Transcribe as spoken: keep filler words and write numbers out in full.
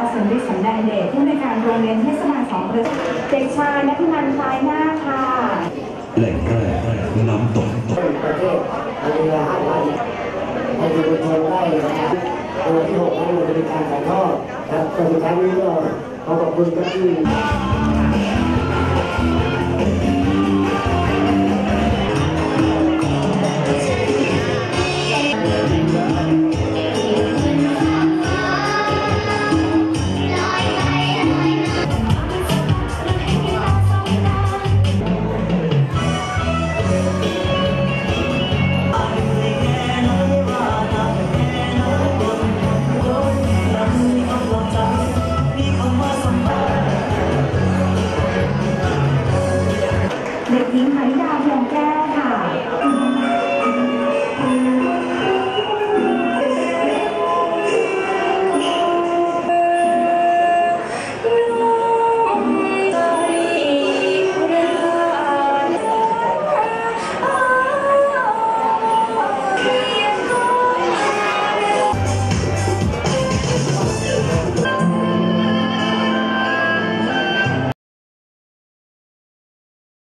เสริมฤทธิ์สำแดงเดชผู้ในการโรงเรียนเทศบาลสองเด็กชายนัทนันท์คล้ายหน้าค่ะแหล่งแรกน้ำตกประเทศเวลาห้าวันให้ทุกคนได้นะครับวันที่หกนั้นเราจะมีการถ่ายทอดครับแต่สุดท้ายนี้ก็ขอขอบคุณที่